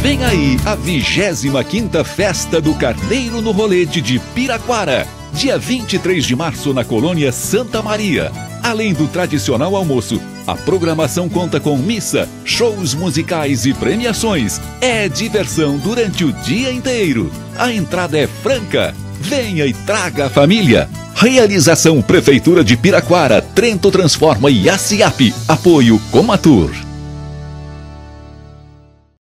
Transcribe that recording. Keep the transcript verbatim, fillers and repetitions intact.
Vem aí a vigésima quinta Festa do Carneiro no Rolete de Piraquara, dia vinte e três de março na colônia Santa Maria. Além do tradicional almoço, a programação conta com missa, shows musicais e premiações. É diversão durante o dia inteiro. A entrada é franca. Venha e traga a família. Realização Prefeitura de Piraquara, Trento Transforma e A C I A P. Apoio Comatur.